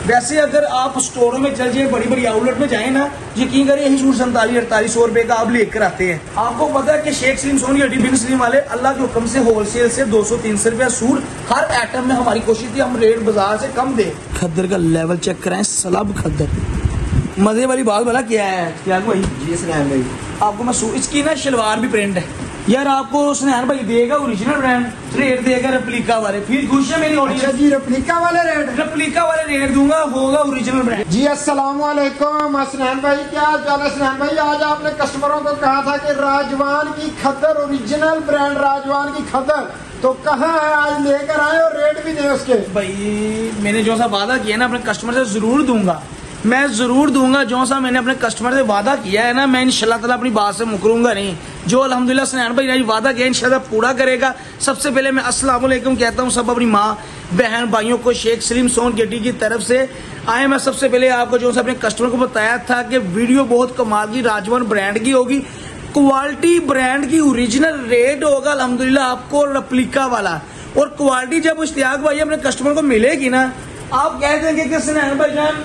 वैसे अगर आप स्टोरों में चल जाए, बड़ी बड़ी आउटलेट में जाए ना, यकीन करें यही सूट 47-48 रुपए का आप लेकर आते हैं। आपको पता है कि शेख सलीम सोनी हड्डी बिन सलीम वाले अल्लाह के हुक्म से होलसेल से 200-300 रुपया सूट हर आइटम में हमारी कोशिश थी हम रेट बाजार से कम दे। खद्दर का लेवल चेक कराएं, सलब खद्दर। मजे वाली बात बोला क्या है क्या भाई? जी सनैन भाई, आपको मैं इसकी ना शलवार भी प्रिंट है यार, आपको सनैन भाई देगा ओरिजिनल ब्रांड, रेट देगा रेप्लिका वाले। फिर खुश है मेरी ऑडियंस। अच्छा जी, रेप्लिका वाले रेट दूंगा, होगा ओरिजिनल ब्रांड। जी अस्सलाम वालेकुम सनैन भाई, क्या हाल चाल है सनैन भाई? आज आपने कस्टमरों को कहा था कि राजवान की खद्दर, ओरिजिनल ब्रांड राजवान की खद्दर, तो कहाँ है? आज लेकर आए और रेट भी दे उसके। भाई मैंने जो सा वादा किया ना अपने कस्टमर से जरूर दूंगा, मैं जरूर दूंगा। जो सा मैंने अपने कस्टमर से वादा किया है ना, मैं इंशाल्लाह ताला अपनी बात से मुकरूंगा नहीं। जो अल्हम्दुलिल्लाह सनैन भाई ने वादा किया इंशाल्लाह पूरा करेगा। सबसे पहले मैं अस्सलाम वालेकुम कहता हूँ सब अपनी माँ बहन भाइयों को शेख सलीम सोन गेटी की तरफ से आए। मैं सबसे पहले आपको जो सा अपने कस्टमर को बताया था कि वीडियो बहुत कमाल की राजवान ब्रांड की होगी, क्वालिटी ब्रांड की, ओरिजिनल रेट होगा अल्हम्दुलिल्लाह आपको रेप्लिका वाला। और क्वालिटी जब इश्तियाक भाई अपने कस्टमर को मिलेगी ना, आप कह देंगे कि सनैन भाई जान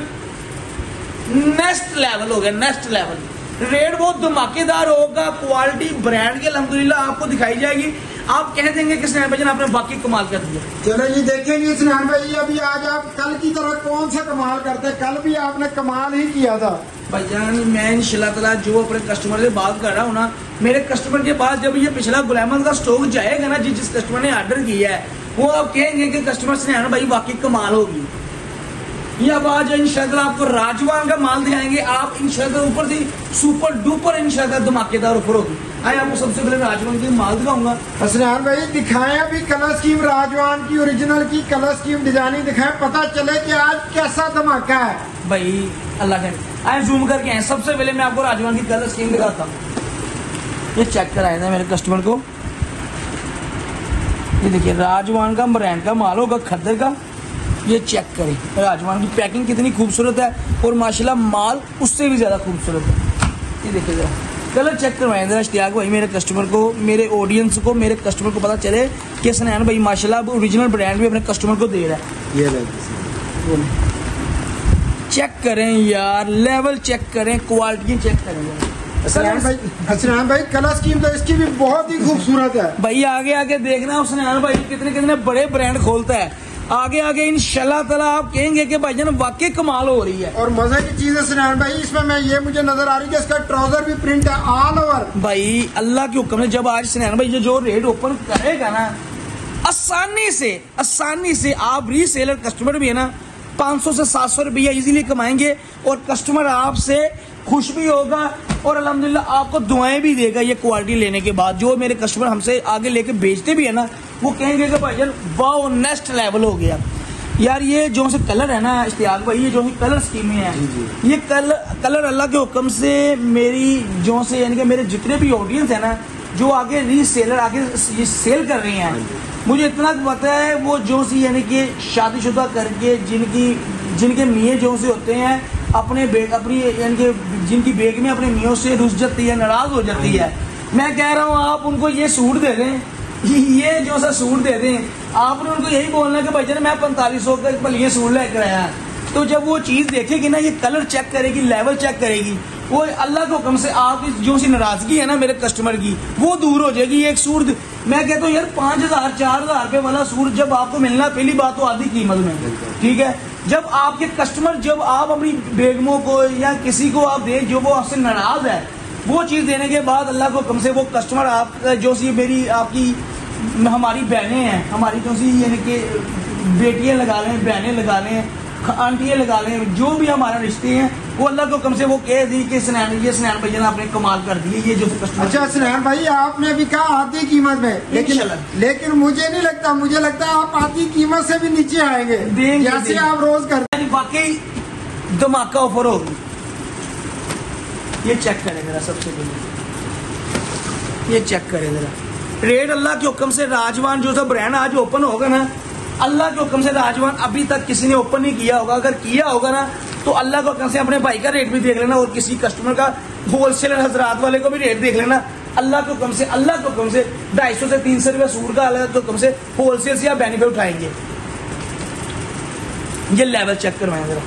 नेक्स्ट लेवल हो गया, नेक्स्ट लेवल। रेट बहुत धमाकेदार होगा, क्वालिटी ब्रांड की अल्हम्दुलिल्लाह आपको दिखाई जाएगी। आप कह देंगे कि सनैन भाई आपने बाकी कमाल कर दिया। चलो जी देखेंगे सनैन भाई, अभी आज आप कल की तरह कौन सा कमाल करते? कल भी आपने कमाल ही किया था भाईजान। मैं इंशाल्लाह ताला जो अपने कस्टमर से बात कर रहा हूँ ना, मेरे कस्टमर के पास जब ये पिछला गुलामन का स्टॉक जाएगा ना, जिस कस्टमर ने ऑर्डर किया है, वो आप कहेंगे कि कस्टमर सनैन भाई वाकई कमाल होगी। ये अब आज इंशाल्लाह आपको राजवान का माल दिखाएंगे। आप इंशाल्लाह ऊपर से सुपर डुपर इंशाल्लाह धमाकेदार ऑफर होगी। आए आपको सबसे पहले राजवान की माल दिखाऊंगा। सनैन भाई दिखाएं अभी कलर स्कीम राजवान की, ओरिजिनल की कलर स्कीम डिजाइनिंग दिखाएं, पता चले कि आज कैसा धमाका है भाई। अल्लाह करे आए जूम करके आए। सबसे पहले मैं आपको राजवान की कलर स्कीम दिखाता हूँ। ये चेक कराए थे मेरे कस्टमर को, ये देखिए राजवान का ब्रांड का माल होगा खद्दर का। ये चेक करें राजवान की पैकिंग कितनी खूबसूरत है और माशाल्लाह माल उससे भी ज्यादा खूबसूरत है। ये देखिए जरा कलर चेक करवाएं जरा इश्तियाक भाई, मेरे कस्टमर को, मेरे ऑडियंस को, मेरे कस्टमर को पता चले कि सनैन भाई माशाल्लाह ओरिजिनल ब्रांड भी अपने कस्टमर को दे रहा है। ये चेक करें यार, लेवल चेक करें, क्वालिटी चेक करें। सनैन भाई कलर स्कीम तो इसकी भी बहुत ही खूबसूरत है भाई। आगे आगे देखना सनैन भाई कितने कितने बड़े ब्रांड खोलता है। आगे आगे इंशाल्लाह ताला आप कहेंगे कि भाईजान वाकई कमाल हो रही है। और मजे की चीज है सनैन भाई, इसमें मैं ये मुझे नजर आ रही है कि इसका ट्राउजर भी प्रिंट है ऑल ओवर। भाई अल्लाह के हुक्म से जब आज सनैन भाई जो रेट ओपन करेगा ना, आसानी से आप रीसेलर कस्टमर भी है ना 500 से 700 रुपया इजीली कमाएंगे और कस्टमर आपसे खुश भी होगा और अल्हम्दुलिल्लाह आपको दुआएं भी देगा। ये क्वालिटी लेने के बाद जो मेरे कस्टमर हमसे आगे लेके बेचते भी है ना, वो कहेंगे कि भाईजान वाओ नेक्स्ट लेवल हो गया यार। ये जो से कलर है ना इश्तियाक भाई, ये जो कलर स्कीमें हैं, ये कलर अल्लाह के हुक्म से मेरी जो से यानी कि मेरे जितने भी ऑडियंस है ना, जो आगे रीसेलर आगे ये सेल कर रही हैं, मुझे इतना पता है वो जो सी यानी कि शादीशुदा करके जिनके मियाँ जो से होते हैं अपनी यानी कि जिनकी बेग में अपने मियों से रुस जाती है, नाराज हो जाती है। मैं कह रहा हूँ आप उनको ये सूट दे दें, ये जो सा सूट दे दें। आपने उनको यही बोलना है कि भाईजान मैं 4500 का ये सूट लेकर आया। तो जब वो चीज देखेगी ना, ये कलर चेक करेगी, लेवल चेक करेगी, वो अल्लाह के हुक्म से आपकी जो सी नाराजगी है ना मेरे कस्टमर की, वो दूर हो जाएगी। एक सूट मैं कहता हूँ यार 5000-4000 रुपए वाला सूट जब आपको मिलना, पहली बात तो आधी कीमत में, ठीक है। जब आपके कस्टमर, जब आप अपनी बेगमों को या किसी को आप दे जो वो आपसे नाराज है, वो चीज देने के बाद अल्लाह को कम से वो कस्टमर आप जो सी मेरी आपकी हमारी बहनें हैं, हमारी जो सी यानी कि बेटियां लगा लें, बहनें लगा लें, आंटियां लगा लें, जो भी हमारा रिश्ते हैं, वो अल्लाह को कम से वो कह दी कि सनैन भाई ने आपने कमाल कर दिए। ये जो कस्टमर। अच्छा सनैन भाई आपने भी कहा आधी कीमत में, लेकिन मुझे नहीं लगता, मुझे लगता है आप आधी कीमत से भी नीचे आएंगे जैसे आप रोज करते हैं। वाकई धमाका ऑफर होगी। ये चेक करें जरा, सबसे पहले ये चेक करें जरा रेट। अल्लाह के हुक्म से राजवान जो सा ब्रांड आज ओपन होगा ना, अल्लाह के हुक्म से राजवान अभी तक किसी ने ओपन नहीं किया होगा। अगर किया होगा ना तो अल्लाह के हुक्म से अपने भाई का रेट भी देख लेना और किसी कस्टमर का होलसेलर हजरात वाले को भी रेट देख लेना। अल्लाह के हुक्म से 250 से 300 रुपये सूट का अल्लाह के हुक्म से होलसेल से आप बेनिफिट उठाएंगे। ये लेवल चेक करवाएं जरा,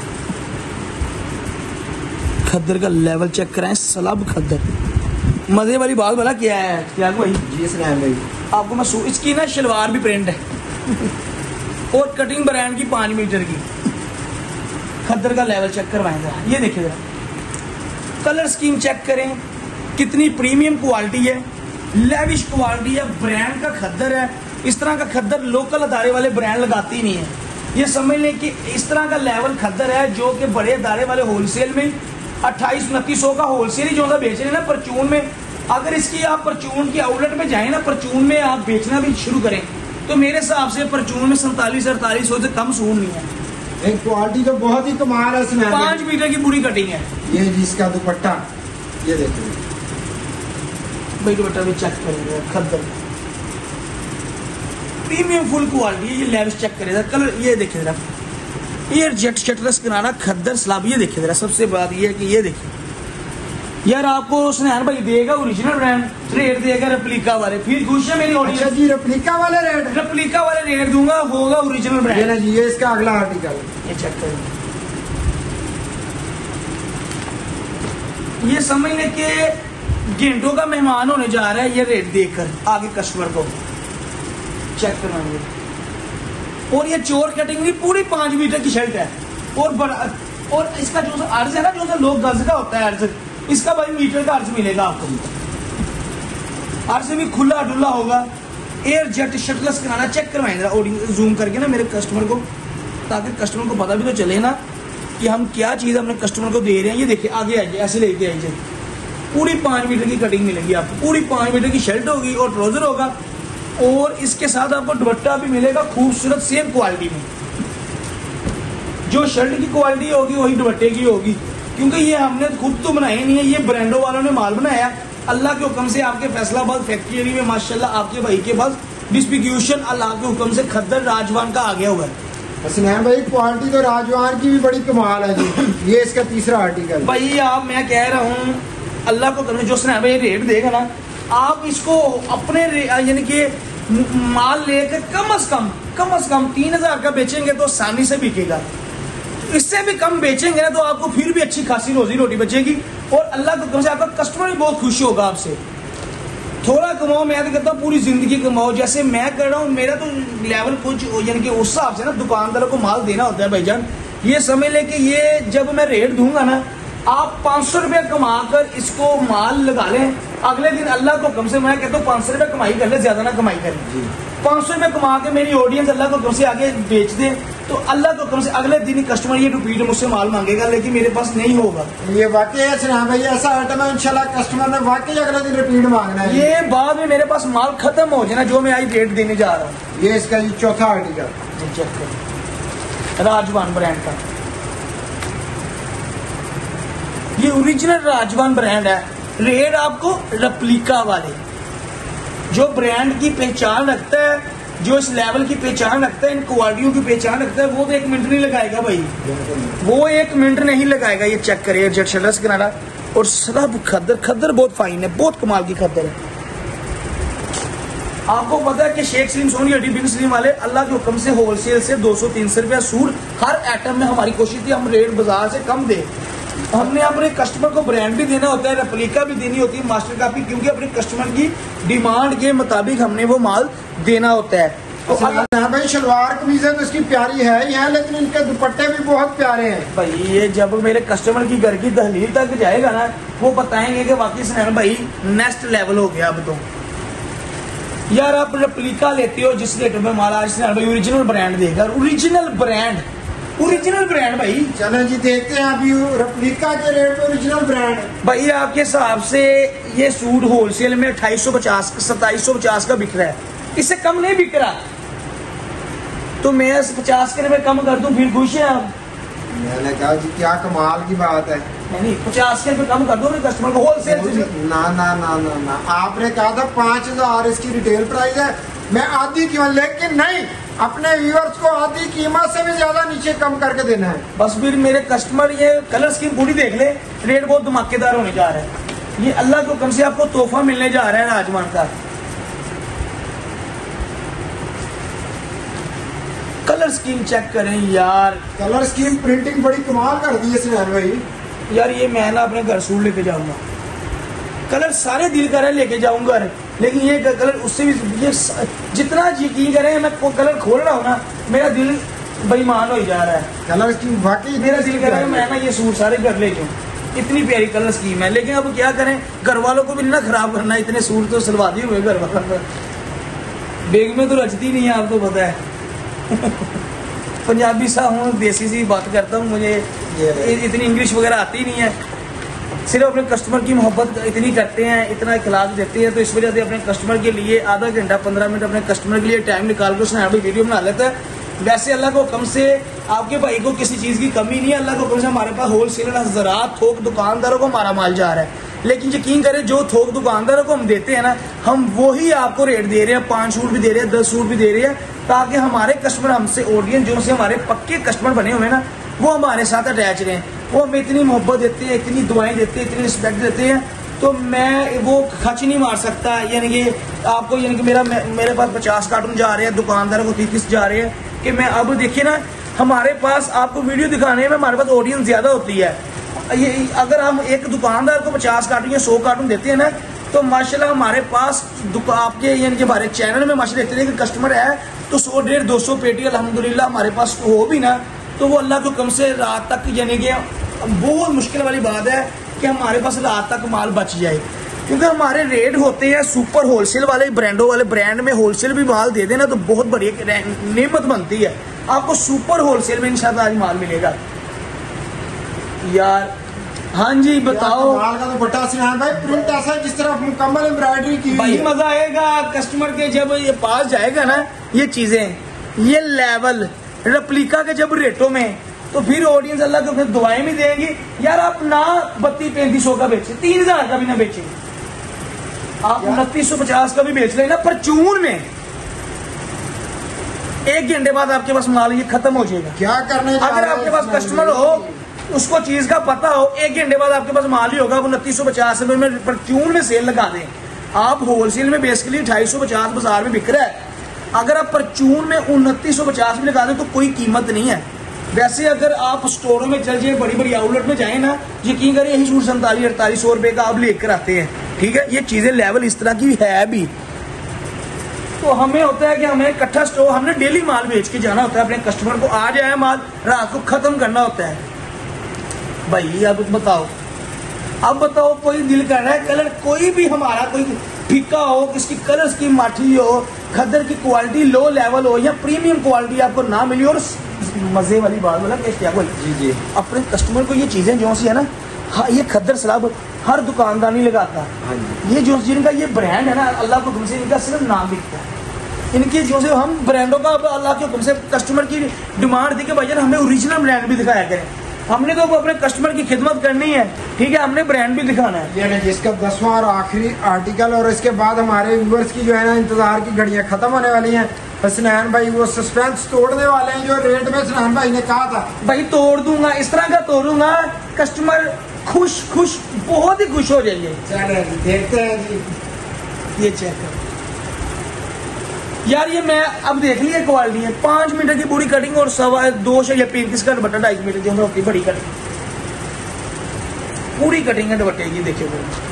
खद्दर का लेवल चेक कराएं, सलब खद्दर। मजे वाली बात बोला क्या है क्या भाई जी सलाम भाई, आपको मैं इसकी ना शलवार भी प्रिंट है और कटिंग ब्रांड की 5 मीटर की। खद्दर का लेवल चेक करवाएं जरा, ये देखिए जरा, कलर स्कीम चेक करें, कितनी प्रीमियम क्वालिटी है, लेविश क्वालिटी है, ब्रांड का खद्दर है। इस तरह का खद्दर लोकल अदारे वाले ब्रांड लगाती नहीं है। ये समझ लें कि इस तरह का लेवल खद्दर है जो कि बड़े अदारे वाले होलसेल में 2800-2900 का होलसेल ही जो सा बेच रहे हैं ना परचून में, अगर इसकी आप परचून की आउटलेट में जाए ना, परचून में आप बेचना भी शुरू करें तो मेरे हिसाब से परचून में 47-4800 से कम सून नहीं है। एक क्वालिटी तो बहुत ही कमाल है, 5 मीटर की पूरी कटिंग है। ये जिसका दुपट्टा ये देखिए भाई, दुपट्टा भी चेक करेंगे, खद्दर प्रीमियम फुल क्वालिटी है। ये लेविश चेक करेगा, कलर ये देखिए जरा, एयर जेट शटरस किनारा खद्दर स्लाब, ये देखिए जरा। सबसे बात ये है कि ये देखिए यार, आपको स्नेहन भाई देगा ओरिजिनल ब्रांड, रेट देगा रेप्लिका वाले, फिर खुश है मेरी ऑडियंस। अच्छा जी, रेप्लिका वाले रेट, रेप्लिका वाले रेट दूंगा, होगा ओरिजिनल ब्रांड। ये ना जी, ये इसका अगला आर्टिकल, ये चेक करें, ये समझ लें कि घंटों का मेहमान होने जा रहा है। ये रेट देखकर आगे कस्टमर को चेक करवाएंगे। और ये चोर कटिंग की पूरी 5 मीटर की शर्ट है और बड़ा, और इसका जो सा अर्ज है ना, जो सा लोग गज का होता है अर्ज, इसका भाई मीटर का अर्ज मिलेगा आपको। अर्ज भी खुला डुल्ला होगा। एयर जेट शटलेस कराना, चेक करवाएं जरा जूम करके ना मेरे कस्टमर को, ताकि कस्टमर को पता भी तो चले ना कि हम क्या चीज़ अपने कस्टमर को दे रहे हैं। ये देखिए आगे आइए, ऐसे लेके आइए, पूरी 5 मीटर की कटिंग मिलेगी आपको, पूरी 5 मीटर की शर्ट होगी और ट्राउजर होगा, और इसके साथ आपको दुपट्टा भी मिलेगा खूबसूरत सेम क्वालिटी में। जो शर्ट की क्वालिटी होगी वही दुपट्टे की होगी, क्योंकि ये हमने खुद तो बनाए नहीं है, ये ब्रांडों वालों ने माल बनाया। अल्लाह के हुक्म से आपके फैसलाबाद फैक्ट्री में माशाल्लाह आपके भाई के पास डिस्ट्रीब्यूशन अल्लाह के हुक्म से खद्दर राजवान का आ गया हुआ है। हसनैन भाई, क्वालिटी तो राजवान की भी बड़ी कमाल है जी। ये इसका तीसरा आर्टिकल भाई, आप मैं कह रहा हूँ अल्लाह को करने, जो स्नैप भाई रेट देगा ना, आप इसको अपने यानी कि माल लेकर कम से कम 3000 का बेचेंगे तो आसानी से बिकेगा। इससे भी कम बेचेंगे ना तो आपको फिर भी अच्छी खासी रोजी रोटी बचेगी, और अल्लाह के हुक्म से आपका कस्टमर भी बहुत खुश होगा आपसे। थोड़ा कमाओ, मैं तो कहता हूँ पूरी जिंदगी कमाओ, जैसे मैं कर रहा हूँ। मेरा तो लेवल कुछ यानी कि उस हिसाब से ना दुकानदारों को माल देना होता है भाईजान। ये समझ ले कि ये जब मैं रेट दूंगा ना, आप 500 रुपया कमा कर इसको माल लगा लें, अगले दिन अल्लाह को हुक्म से मैं कहता हूँ 500 रुपया कमाई कर ले, ज्यादा ना कमाई करें। 500 रुपया कमा के मेरी ऑडियंस अल्लाह को हुक्म से आगे बेच दे, तो अल्लाह को हुक्म से अगले दिन ही कस्टमर ये रिपीट मुझसे माल मांगेगा, लेकिन मेरे पास नहीं होगा। ये वाकई है भाई, ऐसा आइटम है इंशाल्लाह कस्टमर ने वाकई अगले दिन रिपीट मांगना है। ये बाद में मेरे पास माल खत्म हो जाए ना, जो मैं आज रेट देने जा रहा हूँ। ये इसका जी चौथा आर्टिकल, चेक करो, राजवान ब्रांड का, ये ओरिजिनल राजवान ब्रांड है। रेट आपको रेप्लिका वाले, जो ब्रांड की पहचान रखता है, जो इस लेवल की पहचान रखता है, इन क्वालिटियों की पहचान रखता है, वो तो 1 मिनट नहीं लगाएगा भाई, वो 1 मिनट नहीं लगाएगा। ये चेक करिए, जेट शटर्स किनारा और सब खद्दर बहुत फाइन है, बहुत कमाल की खद्दर है। आपको पता है कि शेख सलीम सोनी हड्डी बिन सलीम वाले अल्लाह के हुक्म से होलसेल से 200-300 रुपया सूट हर आइटम में हमारी कोशिश थी हम रेट बाजार से कम दे। हमने अपने कस्टमर को ब्रांड भी देना होता है, रेप्लिका भी देनी होती है, मास्टर कॉपी, क्योंकि अपने कस्टमर की डिमांड के मुताबिक हमने वो माल देना होता है। तो भाई शलवार कमीजें तो इसकी प्यारी है ही है, लेकिन इनके दुपट्टे भी बहुत प्यारे हैं भाई। ये जब मेरे कस्टमर की घर की दहलीज तक जाएगा ना, वो बताएंगे कि वाकई स्नैन भाई नेक्स्ट लेवल हो गया। अब तो यार आप रेप्लिका लेते हो जिस रेट में माल, आज स्नैन भाई ओरिजिनल ब्रांड देगा, ओरिजिनल ब्रांड भाई। चलो जी देखते हैं अभी रेप्लिका के रेट पे ओरिजिनल ब्रांड भाई। आपके हिसाब से ये सूट होलसेल में 2850-2750 का बिक रहा है, इससे कम नहीं बिक रहा, तो मैं 50 के रुपए कम कर दूं, फिर खुश है आप? मैंने कहा जी क्या कमाल की बात है। नहीं 50 के रुपए कम कर दो कस्टमर को होलसेल से। ना आपने कहा था 5000 इसकी रिटेल प्राइस है, मैं आधी कीमत, लेकिन नहीं, अपने व्यूअर्स को आधी कीमत से भी ज्यादा नीचे कम करके देना है। बस फिर मेरे कस्टमर ये कलर स्कीम पूरी देख ले, रेट बहुत धमाकेदार होने जा रहा है। ये अल्लाह के हुक्म से आपको तोहफा मिलने जा रहा है राजवान का। कलर स्कीम चेक करें यार, कलर स्कीम प्रिंटिंग बड़ी कमाल कर दी है सुनैन भाई। यार ये मैं ना अपने घर सूट लेके जाऊंगा, कलर सारे दिल कर रहे लेके जाऊंगा, लेकिन ये कलर उससे भी, ये जितना यकीन करें मैं कलर खोल रहा हूँ ना, मेरा दिल बेईमान हो जा रहा है। कलर स्कीम वाकई मेरा दिल कर रहा है मैं ना ये सूट सारे घर ले जाऊँ, इतनी प्यारी कलर स्कीम है। लेकिन अब क्या करें, घर वालों को भी ना खराब करना, इतने सूट तो सिलवा दिए हुए घर वालों, बेग में तो रचती नहीं है, आपको पता है। पंजाबी सा हूँ, देसी सी बात करता हूँ, मुझे इतनी इंग्लिश वगैरह आती नहीं है, सिर्फ अपने कस्टमर की मोहब्बत इतनी करते हैं, इतना इखलास देते हैं, तो इस वजह से अपने कस्टमर के लिए आधा घंटा 15 मिनट अपने कस्टमर के लिए टाइम निकाल कर उसने वीडियो बना लेता है। वैसे अल्लाह को हुक्म से आपके भाई को किसी चीज़ की कमी नहीं है, अल्लाह को हुक्म से हमारे पास होलसेलर हज़रात थोक दुकानदारों को हमारा माल जा रहा है। लेकिन यकीन करें जो थोक दुकानदारों को हम देते हैं ना, हम वही आपको रेट दे रहे हैं, 5 सूट भी दे रहे हैं, 10 सूट भी दे रहे हैं, ताकि हमारे कस्टमर हमसे ऑडियंस जो से हमारे पक्के कस्टमर बने हुए हैं ना, वो हमारे साथ अटैच रहे। वो हमें इतनी मोहब्बत देते हैं, इतनी दुआएं देते हैं, इतनी रिस्पेक्ट देते हैं, तो मैं वो खच नहीं मार सकता। यानी कि आपको, यानी कि मेरे पास 50 कार्टून जा रहे हैं, दुकानदारों को 30 जा रहे हैं, कि मैं अब देखिए ना, हमारे पास आपको वीडियो दिखाने में हमारे पास ऑडियंस ज़्यादा होती है। ये अगर हम एक दुकानदार को 50 कार्टून या 100 कार्टून देते हैं ना, तो माशाल्लाह हमारे पास आपके यानी कि हमारे चैनल में माशाल्लाह इतने कि कस्टमर है, तो 100, 150, 200 पेटी अल्हम्दुलिल्लाह हमारे पास हो भी ना, तो वो अल्लाह के हुक्म से रात तक, यानी कि बहुत मुश्किल वाली बात है कि हमारे पास रात तक माल बच जाए, क्योंकि हमारे रेट होते हैं सुपर होलसेल वाले, ब्रांडों वाले। ब्रांड में होलसेल भी माल दे देना तो बहुत बड़ी नेमत बनती है, आपको सुपर होलसेल में इंशाल्लाह आज माल मिलेगा यार। हाँ जी बताओ। माल का तो बट्टा सिनान भाई, प्रिंट ऐसा है जिस तरह मुकम्मल एम्ब्रॉयडरी की भाई, मजा आएगा कस्टमर के जब ये पास जाएगा ना, ये चीजें, ये लेवल रेप्लिका के जब रेटों में, तो फिर ऑडियंस अल्लाह को फिर दुआएं भी देंगी। यार आप ना 32-3500 का बेचे, 3000 का भी ना बेचे, आप 2950 का भी बेच लेना, परचून में 1 घंटे बाद आपके पास माल ये खत्म हो जाएगा। क्या करने अगर आपके पास कस्टमर हो, उसको चीज का पता हो, 1 घंटे बाद आपके पास माल ही होगा, वो 2950 रुपए में परचून में सेल लगा दें। आप होलसेल में बेसिकली 250 बाजार में बिक रहा है, अगर आप परचून में 2950 भी लगा दें तो कोई कीमत नहीं है। वैसे अगर आप स्टोरों में चल जाए, बड़ी बड़ी आउटलेट में जाए ना, यकीन करें यही सूट 47-4800 रुपए का आप लेकर आते हैं। ठीक है, ये चीजें लेवल इस तरह की है भी। तो हमें होता है कि हमें इकट्ठा स्टोर, हमने डेली माल बेच के जाना होता है अपने कस्टमर को, आ जाए माल, रात को खत्म करना होता है। भाई अब बताओ कोई दिल कर रहा है कलर, कोई भी हमारा कोई फीका हो, किसकी कलर की माठी हो, खद्दर की क्वालिटी लो लेवल हो या प्रीमियम क्वालिटी आपको ना मिली, और मजे वाली बात बोला क्या कोई जी अपने कस्टमर को ये चीजें जो सी है ना, हाँ, ये खद्दर सलाब हर दुकानदार नहीं लगाता। ये जो जिनका ये ब्रांड है ना, अल्लाह को हुक्म से इनका सिर्फ नाम बिकता है। इनकी जो से हम ब्रांडों का अल्लाह के हुक्म से कस्टमर की डिमांड थी कि भाई हमें ओरिजिनल ब्रांड भी दिखाया करें, हमने तो अपने कस्टमर की खिदमत करनी है। ठीक है, हमने ब्रांड भी दिखाना है। ये इसका 10वां और आखिरी आर्टिकल, और इसके बाद हमारे व्यूअर्स की जो है ना इंतजार की घड़ियां खत्म होने वाली हैं। हसनैन भाई वो सस्पेंस तोड़ने वाले हैं जो रेट में हसनैन भाई ने कहा था। भाई तोड़ दूंगा, इस तरह का तोड़ूंगा, कस्टमर खुश बहुत ही खुश हो जाएंगे। चलिए देखते हैं जी, ये चेक करो यार, ये मैं अब देख लिया क्वालिटी है, 5 मीटर की पूरी कटिंग और 2 या 35 का दुपट्टा, 2.5 मीटर की होती बड़ी कटिंग, पूरी कटिंग है दुपट्टे की। देखिए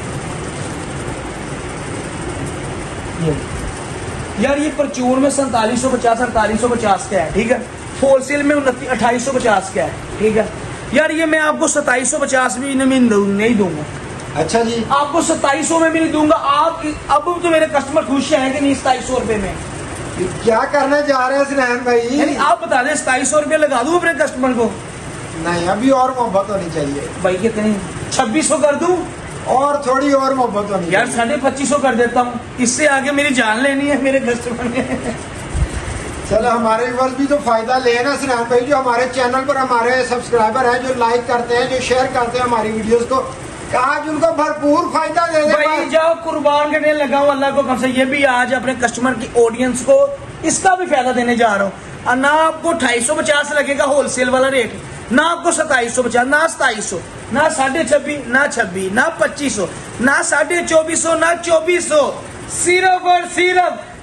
यार, ये परचून में 4750 4850 का है। ठीक है, होलसेल में 2850 का है। ठीक है यार, ये मैं आपको 2750 भी नहीं दूंगा। अच्छा जी, आपको 2700 में भी नहीं दूंगा। आप अब तो मेरे कस्टमर खुश है कि नहीं 2700 रुपए में? क्या करने जा रहे हैं हसनैन भाई? यानी आप बता दें 2700 रुपये लगा दूं अपने कस्टमर को? नहीं, अभी और मोहब्बत होनी चाहिए भाई। कितनी? 2600 कर दूं? और थोड़ी और मोहब्बत होनी यार 2550 कर देता हूँ, इससे आगे मेरी जान लेनी है मेरे कस्टमर ने। चलो हमारे व्यूअर्स भी तो फायदा ले ना हसनैन भाई, जो हमारे चैनल पर हमारे सब्सक्राइबर हैं, जो लाइक करते हैं, जो शेयर करते हैं हमारी वीडियोस को, आज उनको भरपूर फायदा दे दे भाई। जाओ कुर्बान करने लगा हूँ अल्लाह को कम से, ये भी आज अपने कस्टमर की ऑडियंस को इसका भी फायदा देने जा रहा हूँ। ना आपको 250 लगेगा होलसेल वाला रेट, ना आपको 2750, ना 2700, ना 26.5, ना 26, ना 2500, ना 2450, ना 2400, सिर्फ और सिर्फ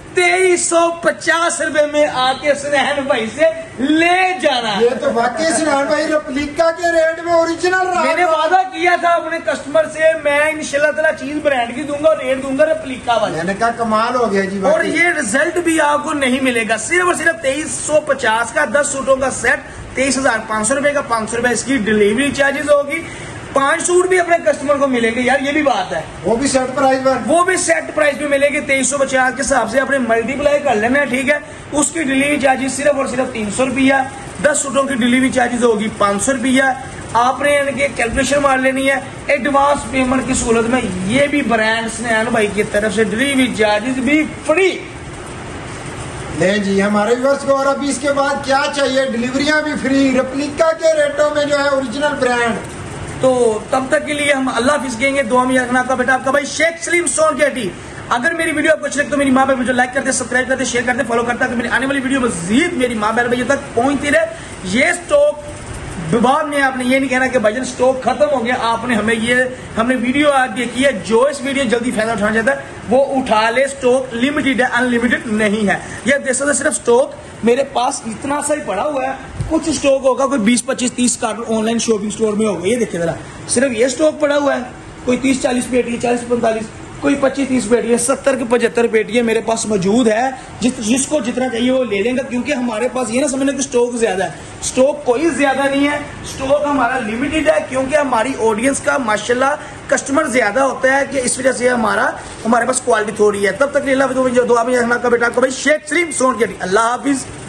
2350 रुपए में आके सुनैन भाई से ले जाना। ये तो वाकई सुनैन भाई रेप्लिका के रेट में ओरिजिनल। मैंने वादा किया था अपने कस्टमर से, मैं इंशाल्लाह ताला चीज ब्रांड की दूंगा और रेट दूंगा रेप्लिका वाला। मैंने कहा कमाल हो गया जी। और ये रिजल्ट भी आपको नहीं मिलेगा। सिर्फ और सिर्फ 2350 का 10 सूटों का सेट, 23,500 रुपए का, 500 रुपए इसकी डिलीवरी चार्जेस होगी। 5 सूट भी अपने कस्टमर को मिलेंगे यार, ये भी बात है। वो भी सेट प्राइस पर, वो भी सेट प्राइस पे मिलेगी। 2350 के हिसाब से अपने मल्टीप्लाई कर लेना, ठीक है। उसकी डिलीवरी चार्जेस सिर्फ और सिर्फ 300 रुपया। 10 सूटों की डिलीवरी चार्जेस होगी 500 रुपया। आपने इनके कैलकुलेशन मार लेनी है। एडवांस पेमेंट की सूरत में ये भी ब्रांड सुनैन भाई की तरफ से डिलीवरी चार्जेस भी फ्री। ले जी हमारे व्यूअर्स को। और अभी इसके बाद क्या चाहिए, डिलीवरियां भी फ्री, रेप्लिका के रेटों में जो है ओरिजिनल ब्रांड। तो तब तक के लिए हम अल्लाह हाफिज़ कहेंगे। दुआ में याद रखना, आपका बेटा आपका भाई शेख सलीम सोनकेटी। अगर मेरी वीडियो आपको अच्छी लगे तो मेरी माँ बहन मुझे लाइक करते, सब्सक्राइब करते, शेयर करते, फॉलो करते, कि मेरी आने वाली वीडियो मजीद मेरी माँ बहन भाइयों तक पहुंचती रहे। ये स्टॉक विभाग में आपने ये नहीं कहना कि भाईजान स्टॉक खत्म हो गया। आपने हमने वीडियो आज देखी है, जो इस वीडियो जल्दी फायदा उठाना चाहता है वो उठा ले। स्टॉक लिमिटेड है, अनलिमिटेड नहीं है। यह देख सकते सिर्फ स्टॉक मेरे पास इतना सा ही पड़ा हुआ है। कुछ स्टॉक होगा कोई 20, 25, 30 कार्टन ऑनलाइन शॉपिंग स्टोर में होगा। ये देखिए जरा, सिर्फ ये स्टॉक पड़ा हुआ है। कोई 30, 40 पेटी, 40, 45, कोई 25, 30 पेटी है, 70 के 75 पेटी मेरे पास मौजूद है। जिसको जितना चाहिए वो ले लेंगे, क्योंकि हमारे पास ये ना समझने कि स्टॉक ज्यादा है। स्टॉक कोई ज्यादा नहीं है, स्टॉक हमारा लिमिटेड है, क्योंकि हमारी ऑडियंस का माशाल्लाह कस्टमर ज्यादा होता है कि इस वजह से हमारे पास क्वालिटी थोड़ी है। तब तक दुआ में रखना का बेटा आपका भाई शेख सलीम सोनकेटी। अल्लाह हाफिज।